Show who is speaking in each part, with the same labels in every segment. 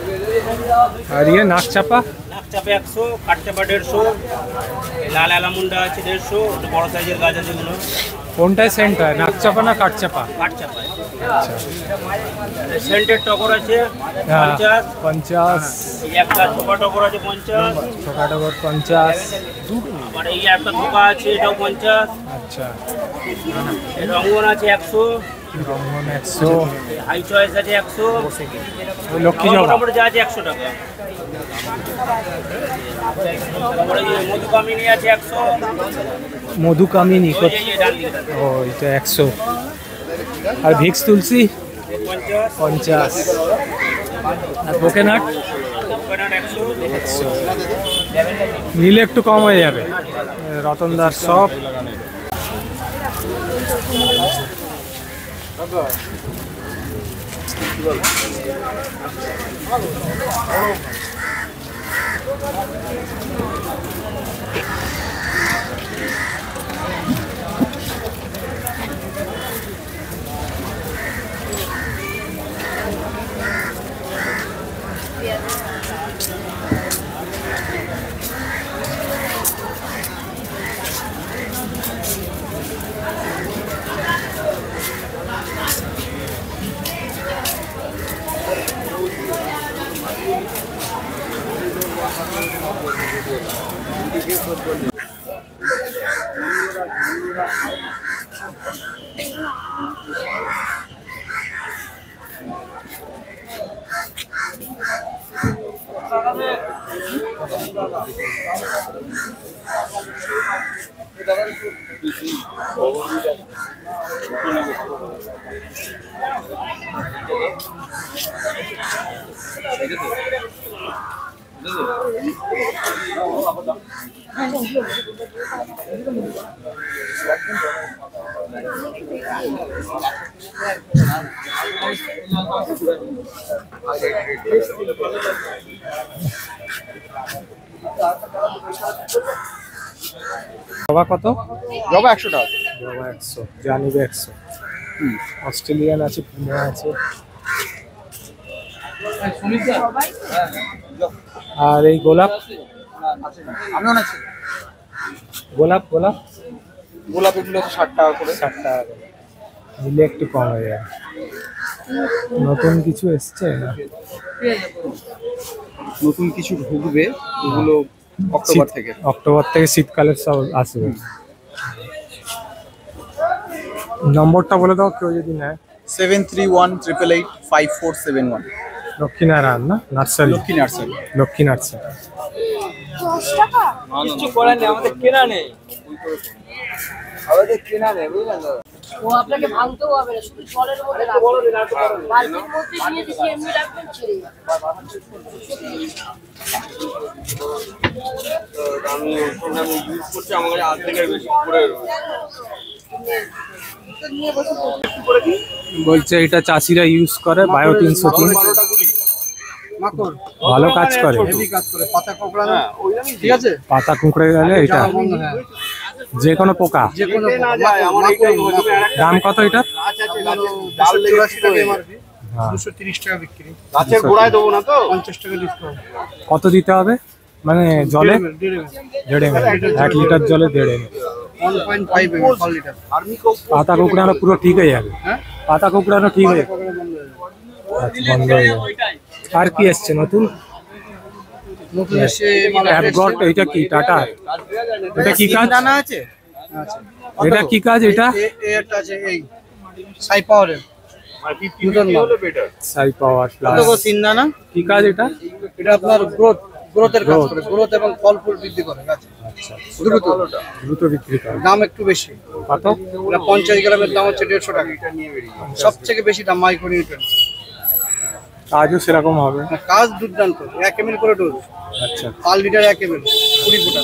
Speaker 1: আর ইয়ে নাক চাপা?
Speaker 2: নাক চাপা 100, কাঠ চাপা 150, লাল অ্যালামুন্ডা আছে 150, বড় সাইজের গাছ আছে এগুলো।
Speaker 1: কোনটায় সেন্ট হয়, নাক চাপা না কাঠ চাপা?
Speaker 2: কাঠ চাপা।
Speaker 1: আচ্ছা,
Speaker 2: সেন্টের টগর আছে 50,
Speaker 1: 50।
Speaker 2: এই একটা ছোকা টগর আছে 50,
Speaker 1: ছোকা টগর 50।
Speaker 2: আবার এই একটা থোকা আছে এটাও 50।
Speaker 1: আচ্ছা,
Speaker 2: রঙ্গন আছে 100,
Speaker 1: রঙ্গন 100,
Speaker 2: হাই চয়েস আছে 100,
Speaker 1: লক্ষ্মী জবা
Speaker 2: মোটামুটি যা আছে 100 টাকা। তারপরে মধুকামিনী আছে 100,
Speaker 1: মধুকামিনী
Speaker 2: এই ডান দিকে
Speaker 1: ও এটা 100। আর ভিক্স তুলসী
Speaker 2: 50,
Speaker 1: 50। আর কোকেনাট
Speaker 2: 100।
Speaker 1: নিলে একটু কম হয়ে যাবে। রতনদার সব জবা কত?
Speaker 3: জবা 100 টাকা।
Speaker 1: জবা 100, জানিবে 100। অস্ট্রেলিয়ান আছে, পুনে আছে। আর এই গোলাপ? গোলাপ গোলাপ
Speaker 3: গোলাপ এগুলো 60 টাকা করে।
Speaker 1: 60 টাকা করে। নিলে একটু কম হয়ে যাবে। নতুন কিছু এসছে না?
Speaker 3: নতুন কিছু ঢুকবে, এগুলো অক্টোবর থেকে।
Speaker 1: অক্টোবর থেকে শীতকালের সব আসবে। নম্বরটা বলে দাও কেউ যদি নেয়।
Speaker 3: 7318885471।
Speaker 1: লক্ষ্মীনারায়ণ না nursery?
Speaker 3: Lakshmi nursery.
Speaker 1: Lakshmi nursery.
Speaker 4: 10 টাকা
Speaker 2: কিছু করার নেই, আমাদের কেনা নেই, আমাদের কেনা নেই, বুঝলেন তো?
Speaker 4: ও আপনাকে ভাঙতেও হবে না, শুধু জলের মধ্যে রাখবেন, বালতির মধ্যে দিয়ে দিচ্ছি, এমনি রাখবেন, ছেড়ে যাবে।
Speaker 2: আমি ইউজ করছি, আমার কাছে অর্ধেকের বেশি পড়ে রয়েছে।
Speaker 1: বলছে এটা চাষিরা ইউজ করে, বায়ো 303। ভালো কাজ করে,
Speaker 3: পাতা কোঁকড়া না, ঠিক আছে?
Speaker 1: পাতা কুঁকড়ে গেলে এটা যে কোনো পোকা। দাম কত এটা?
Speaker 3: 230 টাকা বিক্রি।
Speaker 2: গাছের গোড়ায় দেবো না তো?
Speaker 3: 50 টাকা ডিসকাউন্ট।
Speaker 1: কত দিতে হবে মানে জলে? 1.5 ml। 1 লিটার জলে 1.5 ml।
Speaker 3: 1.5 ml per litre.
Speaker 1: পাতা কুঁকড়ানো পুরো ঠিক হয়ে যাবে। পাতা কুঁকড়ানো ঠিক হয়ে যাবে। আচ্ছা, বন্ধ হয়ে যাবে। আর কি এসছে নতুন?
Speaker 3: নতুন এসে
Speaker 1: অ্যাপগট, এটা কি টাটা? এটা কি কাজ?
Speaker 3: দানা আছে। আচ্ছা,
Speaker 1: এটা কি কাজ? এটা
Speaker 3: এটা আছে এই সাই পাওয়ারের নতুন মাল।
Speaker 1: সাই পাওয়ার প্লাস।
Speaker 3: কত সিনদানা?
Speaker 1: কি কাজ এটা?
Speaker 3: এটা আপনার গ্রোথের কাজ করে, গ্রোথ এবং ফল ফুল বৃদ্ধি করে গাছে।
Speaker 1: আচ্ছা,
Speaker 3: দ্রুত
Speaker 1: বিক্রি করে।
Speaker 3: দাম একটু বেশি।
Speaker 1: কত?
Speaker 3: এটা 50 গ্রামের দাম হচ্ছে 150 টাকা। সবথেকে বেশি দাম মাইক্রোনিউট্রিয়েন্ট।
Speaker 1: কাজও সেরকম হবে।
Speaker 3: কাজ দুর্দান্ত। 1 ml করে ডোজ।
Speaker 1: আচ্ছা,
Speaker 3: পার লিটার 1 ml 20 ফোঁটা।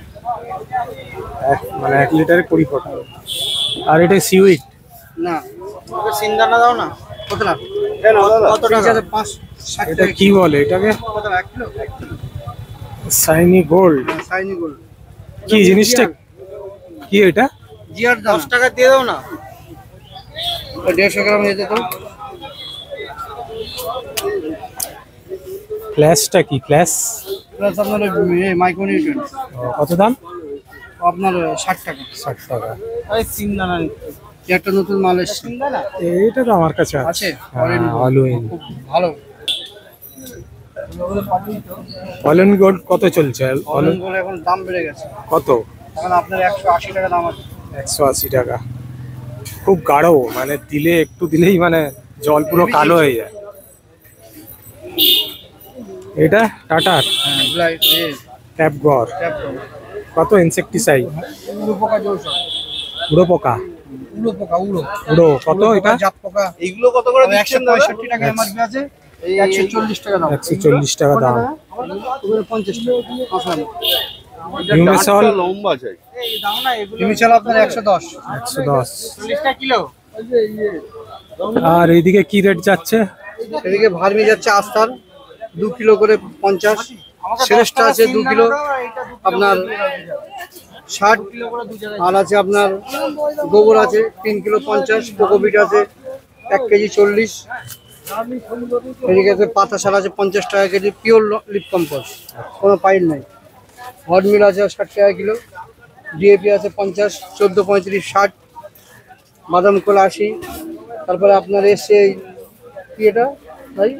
Speaker 1: মানে 1 লিটারে 20 ফোঁটা। আর এটা সিউইড
Speaker 3: না, ওকে সিনদানা দাও না। কত না? কত টাকা? 560
Speaker 1: এটা
Speaker 3: টাকা।
Speaker 1: কি বলে এটাকে?
Speaker 3: কত না? 1 kilo?
Speaker 1: Shiny gold.
Speaker 3: Shiny gold.
Speaker 1: কি জিনিসটা কি এটা?
Speaker 3: জিআর 10 টাকা দিয়ে দাও না। 150 গ্রাম দিতে তো।
Speaker 1: ফ্ল্যাশটা কি ফ্ল্যাশ?
Speaker 3: প্লাস আপনার মাইক্রো নিউট্রিয়েন্ট
Speaker 1: কত দাম?
Speaker 3: আপনার 60 টাকা।
Speaker 1: 60 টাকা।
Speaker 3: এই সিনদানা একটা নতুন মাল এসছে। সিনদানা
Speaker 1: এইটা তো আমার কাছে আছে।
Speaker 3: আছে
Speaker 1: অলউইন।
Speaker 3: খুব ভালো।
Speaker 1: অলউইন গোল্ড কত চলছে?
Speaker 3: অলউইন গুলো এখন দাম বেড়ে গেছে।
Speaker 1: কত?
Speaker 3: এখন আপনার 180 টাকা দাম আছে।
Speaker 1: 180 টাকা। খুব গাঢ়, মানে দিলে একটু দিলেই মানে জল পুরো কালো হয়ে যায়। এটা টাটার
Speaker 3: হ্যাঁ ব্ল্যাক
Speaker 1: ট্যাপগর। কত ইনসেকটিসাইড?
Speaker 3: উড়ো পোকা জোস।
Speaker 1: উড়ো পোকা।
Speaker 3: উড়ো পোকা উড়ো।
Speaker 1: উড়ো কত এটা?
Speaker 3: জাপ পোকা। এইগুলো কত করে দিচ্ছেন দাদা? 165 টাকা এমআরপি আছে। 140 টাকা দাম।
Speaker 1: 140 টাকা দাম।
Speaker 3: ওগুলো 50 টাকা। আসলে
Speaker 1: হিউমেসল
Speaker 5: লম্বা চাই।
Speaker 3: এই দাও না এগুলো। হিউমেসল আপনার 110।
Speaker 1: 110।
Speaker 3: 40 টাকা কিলো।
Speaker 1: আর এইদিকে কি রেট যাচ্ছে?
Speaker 3: এদিকে ভার্মি যাচ্ছে আস্তার 2 কিলো করে 50। শ্রেষ্ঠটা আছে 2 কিলো আপনার 60। আর আছে আপনার গোবর আছে 3 কিলো 50। কোকোপিট আছে 1 কেজি 40। এদিকে আছে পাতা সার আছে 50 টাকা কেজি, পিওর লিপ কম্পোস্ট, কোনো পাইল নাই। হট মিল আছে 60 টাকা কিলো। ডিএপি আছে 50, 14, 35, 60। বাদাম কোল 80। তারপরে আপনার এসছে কি এটা ভাই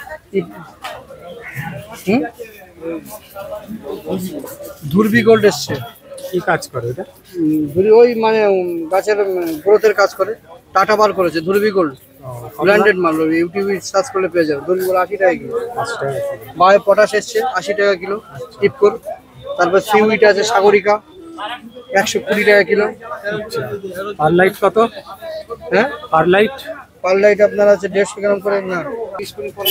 Speaker 3: ধুরবি গোল্ড এসছে।
Speaker 1: কি কাজ করে এটা?
Speaker 3: ধুরি ওই মানে গাছের গ্রোথের কাজ করে। টাটা বার করেছে ধুরবি গোল্ড, ব্র্যান্ডেড মাল। ইউটিউবে সার্চ করলে পেয়ে যাবে। ধুরবি গোল্ড 80 টাকা কিলো। বায়ো পটাশ এসছে 80 টাকা কিলো ইপকোর। তারপর সিউইট আছে সাগরিকা 120 টাকা কিলো।
Speaker 1: পারলাইট কত?
Speaker 3: হ্যাঁ
Speaker 1: পারলাইট
Speaker 3: পারলাইট আপনার আছে 150 গ্রাম করে না 20 করে পড়ে।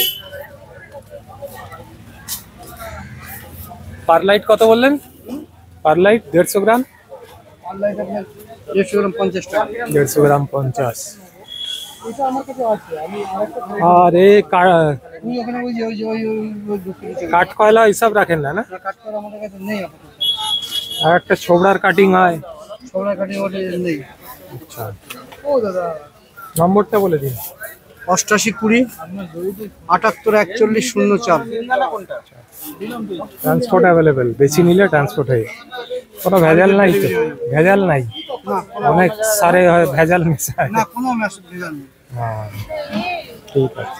Speaker 1: পারলাইট কত বললেন? পারলাইট 150 গ্রাম।
Speaker 3: পারলাইট আপনার 150 গ্রাম 50 টাকা।
Speaker 1: 150 গ্রাম 50।
Speaker 3: এটা আমার কাছে আছে, আমি আরেকটা
Speaker 1: আর এই
Speaker 3: ওই ওখানে ওই যে ওই যে ওই ওই 2 কিলো টাকা।
Speaker 1: কাঠ কয়লা হিসাব রাখেন না? না,
Speaker 3: না কাট করা আমাদের কাছে নেই আপাতত।
Speaker 1: আর একটা ছোবড়ার কাটিং হয়।
Speaker 3: সবরা কাটিং ওটা নেই।
Speaker 1: আচ্ছা,
Speaker 3: ও দাদা
Speaker 1: নম্বরটা বলে দিন।
Speaker 3: 88 20 78 41 04।
Speaker 1: ট্রান্সপোর্ট অ্যাভেলেবেল, বেশি নিলে ট্রান্সপোর্ট হয়। কোনো ভেজাল নাই তো? ভেজাল নাই,
Speaker 3: না
Speaker 1: অনেক সারে হয় ভেজাল মেশায়।
Speaker 3: না কোনো মেসেজ ভেজাল নেই।
Speaker 1: হ্যাঁ, ঠিক আছে।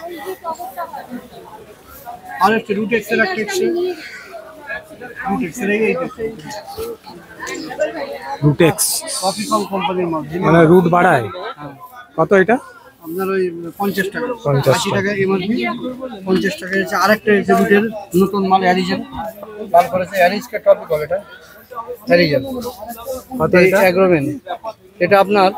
Speaker 3: আর একটা রুট এক্সেল একটা এক্সেল রুট এক্সেল এই
Speaker 1: রুটেক্স
Speaker 3: কফি কম কোম্পানির মাল।
Speaker 1: মানে রুট বাড়ায়। কত এটা?
Speaker 3: আপনার ওই 50 টাকা
Speaker 1: 50
Speaker 3: 80 টাকা এমআরপি 50 টাকা আছে। আরেকটা আছে রুটের নতুন মাল অ্যারিজেন মাল করেছে। অ্যারিজকে টপিক হবে এটা অ্যারিজেন।
Speaker 1: কত
Speaker 3: এই
Speaker 1: এটা?
Speaker 3: অ্যাগ্রোমেন এটা আপনার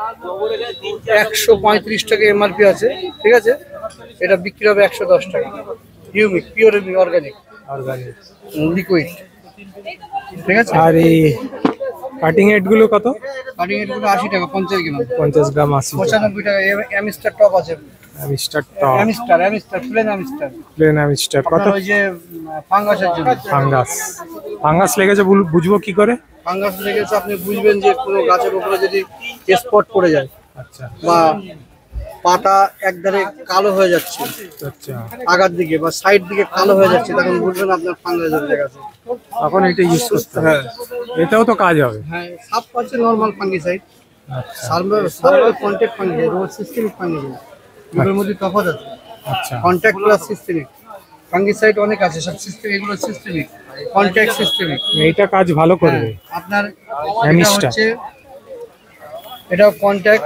Speaker 3: 135 টাকা এমআরপি আছে, ঠিক আছে। এটা বিক্রি হবে 110 টাকা। Humic pure organic
Speaker 1: organic.
Speaker 3: Liquid, ঠিক আছে।
Speaker 1: আর এই কাটিং হেড গুলো কত?
Speaker 3: কাটিং এগুলো 80 টাকা 50 গ্রাম।
Speaker 1: 50 গ্রাম 80 টাকা।
Speaker 3: 95 টাকা। অ্যামিস্টার টপ আছে।
Speaker 1: Amistar top,
Speaker 3: Amistar plain Amistar.
Speaker 1: Plain Amistar কত?
Speaker 3: আপনার ওই যে ফাঙ্গাসের জন্য।
Speaker 1: ফাঙ্গাস, ফাঙ্গাস লেগেছে বুঝবো কি করে?
Speaker 3: ফাঙ্গাস লেগেছে আপনি বুঝবেন যে কোনো গাছের উপরে যদি স্পট পড়ে যায়
Speaker 1: আচ্ছা
Speaker 3: বা পাতা একধারে কালো হয়ে যাচ্ছে
Speaker 1: আচ্ছা,
Speaker 3: আগার দিকে বা সাইড দিকে কালো হয়ে যাচ্ছে, তখন বুঝবেন আপনার ফাঙ্গাস হয়ে গেছে।
Speaker 1: তখন এটা ইউজ করতে হবে। এটাও তো কাজ হবে।
Speaker 3: হ্যাঁ, সাপ আছে নরমাল ফাঙ্গিসাইড,
Speaker 1: আচ্ছা
Speaker 3: সার্ভার কন্ট্যাক্ট ফাঙ্গিসাইড, ওর সিস্টেমিক ফাঙ্গিসাইড। দুটোর মধ্যে তফাৎ আছে।
Speaker 1: আচ্ছা,
Speaker 3: কন্ট্যাক্ট প্লাস সিস্টেমিক ফাঙ্গিসাইড অনেক আছে, সব সিস্টেম। এগুলো সিস্টেমিক, কন্ট্যাক্ট সিস্টেমিক।
Speaker 1: এইটা কাজ ভালো করবে।
Speaker 3: আপনার
Speaker 1: অ্যামিস্টার।
Speaker 3: এটা কন্ট্যাক্ট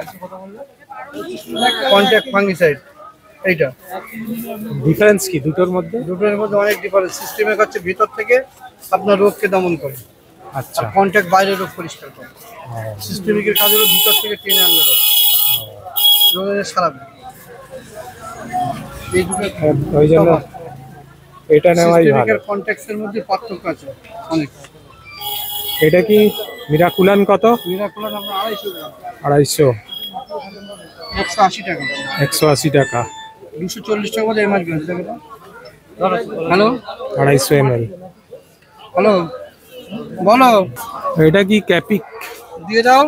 Speaker 3: ফাঙ্গিসাইড। এইটা
Speaker 1: ডিফারেন্স কি দুটোর মধ্যে?
Speaker 3: দুটোর মধ্যে অনেক ডিফারেন্স। সিস্টেমিক হচ্ছে ভিতর থেকে আপনার রোগকে দমন করে,
Speaker 1: আচ্ছা,
Speaker 3: কন্ট্যাক্ট বাইরের রোগ পরিষ্কার করে। সিস্টেমিকের কাজ হলো ভিতর থেকে টেনে আনবে রোগ, রোগের সারাবে। এই দুটো
Speaker 1: ওই জন্য এটা নেওয়াই ভালো।
Speaker 3: সিস্টেমিকের কন্ট্যাক্টের মধ্যে পার্থক্য আছে অনেক।
Speaker 1: এটা কি মিরাকুলান কত?
Speaker 3: মিরাকুলান আমরা 250 গ্রাম
Speaker 1: 250,
Speaker 3: 180 টাকা।
Speaker 1: 180 টাকা।
Speaker 3: 240 টাকা মধ্যে এমআরপি আছে। Hello
Speaker 1: 250 ml।
Speaker 3: হ্যালো বলো,
Speaker 1: এটা কি ক্যাপিক?
Speaker 3: দিয়ে দাও।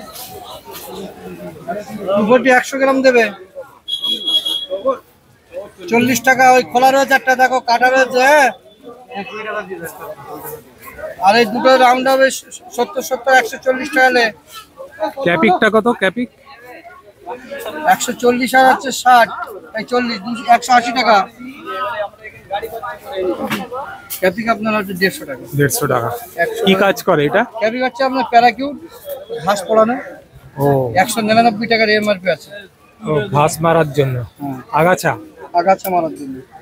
Speaker 3: উপরটি 100 গ্রাম দেবে। 40 টাকা ওই খোলা রয়েছে, একটা দেখো কাটা রয়েছে। হ্যাঁ, আর এই দুটো রাউন্ড হবে 70 140 টাকা হলে।
Speaker 1: ক্যাপিকটা কত ক্যাপিক?
Speaker 3: 140 আর হচ্ছে 60, এই 40 180 টাকা। ক্যাপিক আপনার হচ্ছে 150 টাকা।
Speaker 1: 150 টাকা। কি কাজ করে এটা?
Speaker 3: ক্যাপিক হচ্ছে আপনার প্যারাকিউট ঘাস পড়ানো।
Speaker 1: ও
Speaker 3: 199 টাকার এমআরপি আছে।
Speaker 1: ও ঘাস মারার জন্য, আগাছা
Speaker 3: আগাছা মারার জন্য।